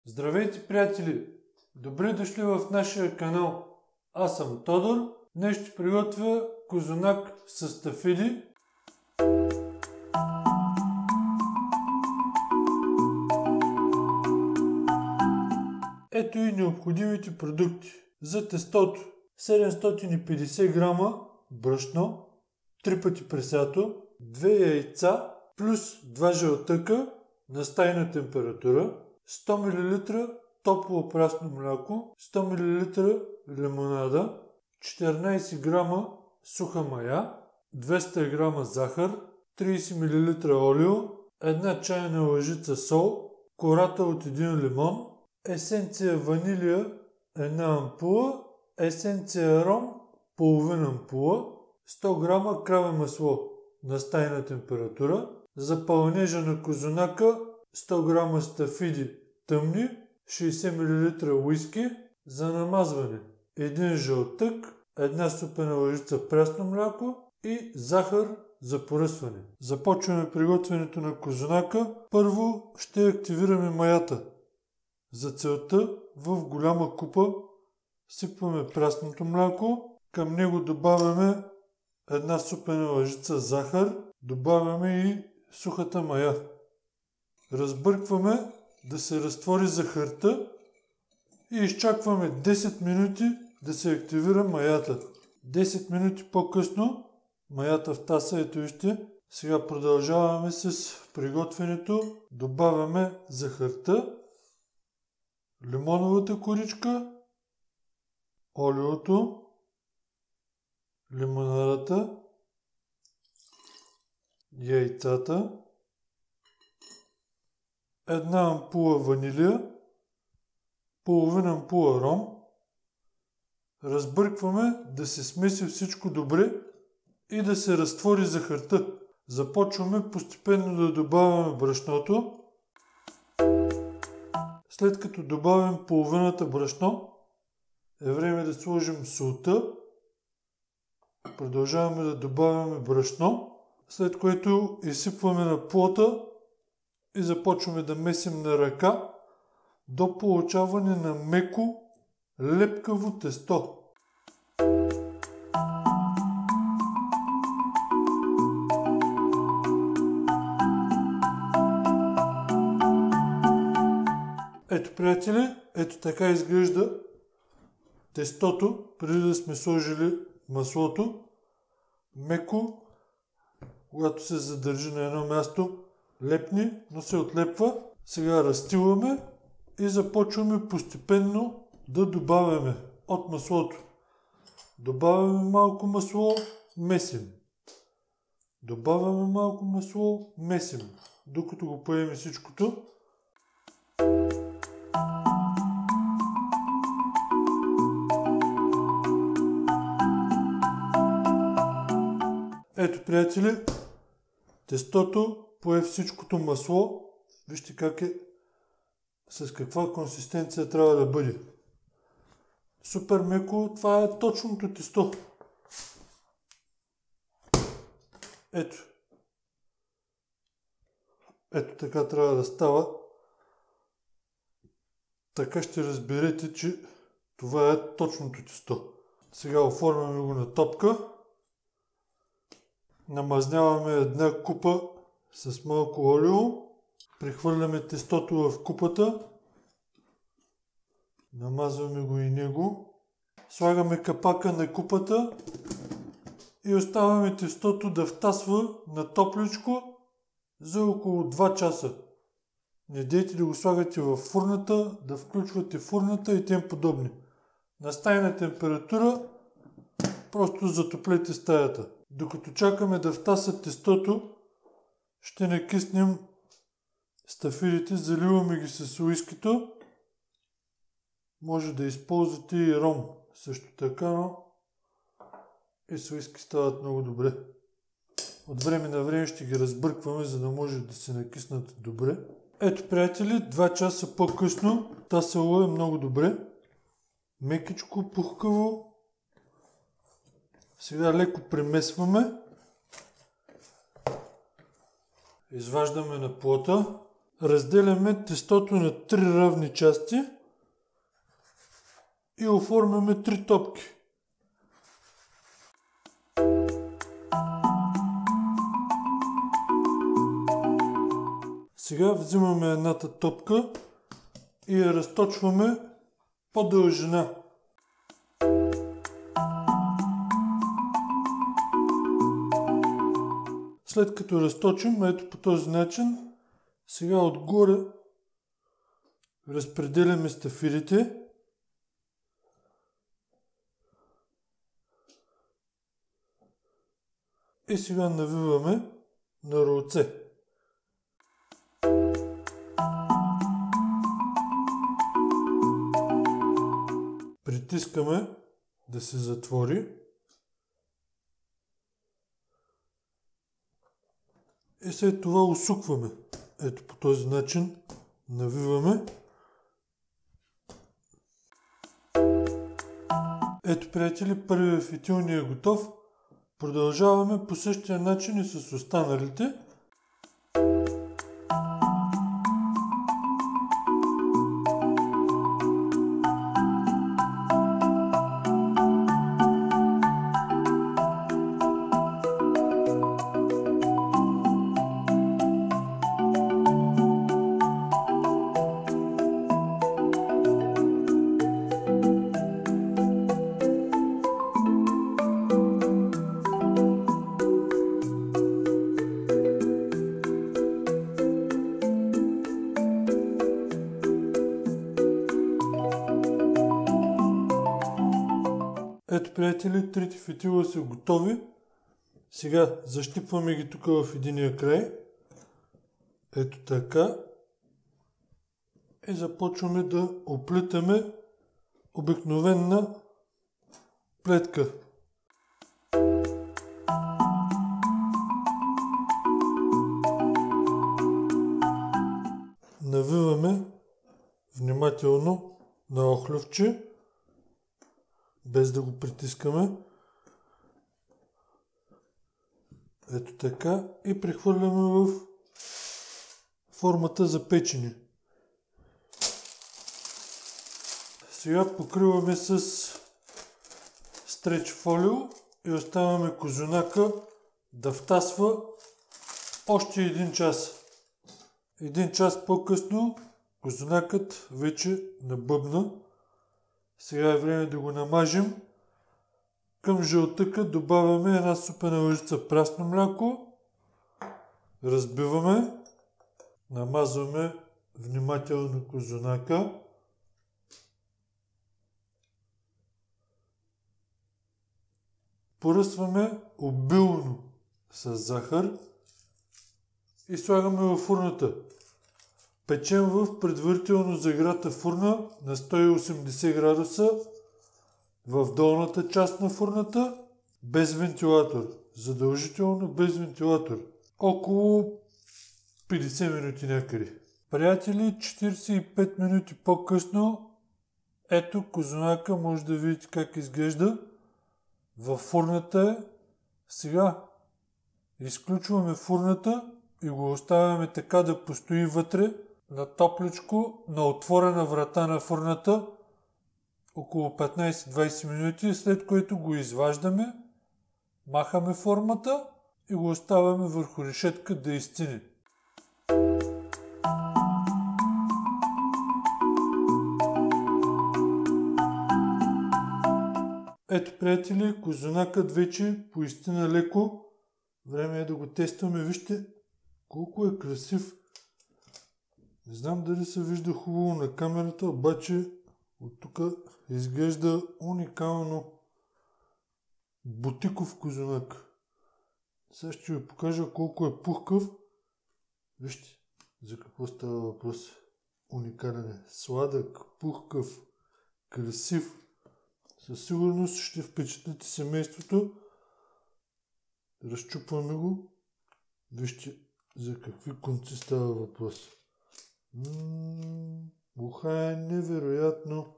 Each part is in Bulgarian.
Здравейте, приятели! Добре дошли в нашия канал. Аз съм Тодор. Днес ще приготвя козунак с стафиди. Ето и необходимите продукти. За тестото 750 грама брашно, 3 пъти пресято, 2 яйца плюс 2 жълтъка на стайна температура, 100 мл топло прясно мляко, 100 мл лимонада, 14 грама суха мая, 200 грама захар, 30 мл олио, 1 чайна лъжица сол, кората от 1 лимон, есенция ванилия 1 ампула, есенция ром половин ампула, 100 грама краве масло на стайна температура, за пълнежа на козунака 100 грама стафиди тъмни, 60 мл уиски, за намазване 1 жълтък, 1 супена лъжица прясно мляко и захар за поръсване. Започваме приготвянето на козунака. Първо ще активираме маята. За целта в голяма купа сипваме прясното мляко, към него добавяме 1 супена лъжица захар, добавяме и сухата мая. Разбъркваме да се разтвори захарта и изчакваме 10 минути да се активира маята. 10 минути по-късно маята втаса, ето вижте. Сега продължаваме с приготвянето. Добавяме захарта, лимоновата коричка, олиото, лимонадата, яйцата, 1 ампула ванилия, половин ампула ром. Разбъркваме да се смеси всичко добре и да се разтвори захарта. Започваме постепенно да добавяме брашното. След като добавим половината брашно, е време да сложим солта. Продължаваме да добавяме брашно, след което изсипваме на плота и започваме да месим на ръка до получаване на меко, лепкаво тесто. Ето, приятели, ето така изглежда тестото, преди да сме сложили маслото. Меко, когато се задържи на едно място, лепни, но се отлепва. Сега разстиламе и започваме постепенно да добавяме от маслото. Добавяме малко масло, месим. Добавяме малко масло, месим. Докато го поеме всичкото. Ето, приятели, тестото пое всичкото масло. Вижте как е, с каква консистенция трябва да бъде. Супер меко, това е точното тесто. Ето. Ето така трябва да става. Така ще разберете, че това е точното тесто. Сега оформяме го на топка. Намазняваме една купа с малко олио. Прехвърляме тестото в купата. Намазваме го и него. Слагаме капака на купата и оставяме тестото да втасва на топличко за около 2 часа. Не дейте да го слагате в фурната, да включвате фурната и тем подобни. На стайна температура просто затоплете стаята. Докато чакаме да втаса тестото, ще накиснем стафидите, заливаме ги с уискито. Може да използвате и ром също така, но и с уиски стават много добре. От време на време ще ги разбъркваме, за да може да се накиснат добре. Ето, приятели, 2 часа по-късно тасало е много добре. Мекичко, пухкаво. Сега леко премесваме. Изваждаме на плота. разделяме тестото на 3 равни части и оформяме 3 топки. Сега взимаме едната топка и я разточваме по дължина. След като разточим, ето по този начин, сега отгоре разпределяме стафирите. И сега навиваме на ролце. Притискаме да се затвори. И след това усукваме. Ето по този начин навиваме. Ето, приятели, първият фитил ни е готов. Продължаваме по същия начин и с останалите. Ето, приятели, трите фитила са готови. Сега защипваме ги тук в единия край. Ето така. И започваме да оплитаме обикновена плетка. Навиваме внимателно на охлювче, без да го притискаме. Ето така. И прехвърляме в формата за печене. Сега покриваме с стреч фолио и оставяме козунака да втасва още 1 час. 1 час по-късно козунакът вече набъбна. Сега е време да го намажем. Към жълтъка добавяме една супена лъжица прясно мляко. Разбиваме. Намазваме внимателно козунака. Поръсваме обилно с захар и слагаме във фурната. Печем в предварително загрята фурна на 180 градуса в долната част на фурната без вентилатор. Задължително без вентилатор. Около 50 минути някъде. Приятели, 45 минути по-късно, ето козунака, може да видите как изглежда. Във фурната е. Сега изключваме фурната и го оставяме така да постои вътре на топличко, на отворена врата на фурната около 15-20 минути, след което го изваждаме, махаме формата и го оставяме върху решетка да изстине. Ето, приятели, козунакът вече поистина леко. Време е да го тестваме. Вижте колко е красив. Не знам дали се вижда хубаво на камерата, обаче от тук изглежда уникално бутиков козунак. Сега ще ви покажа колко е пухкав. Вижте за какво става въпрос. Уникален е. Сладък, пухкав, красив. Със сигурност ще впечатлите семейството. Разчупваме го. Вижте за какви конци става въпрос. Уха е невероятно.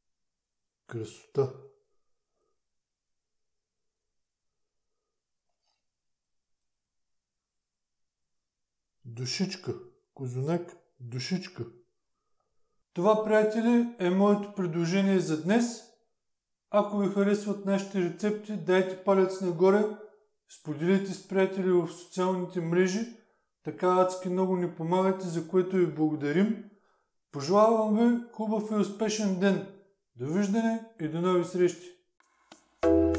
Красота. душичка. Козунак, душичка. Това, приятели, е моето предложение за днес. Ако ви харесват нашите рецепти, дайте палец нагоре, споделете с приятели в социалните мрежи, така адски много ни помагате, за което ви благодарим. Пожелавам ви хубав и успешен ден. Довиждане и до нови срещи!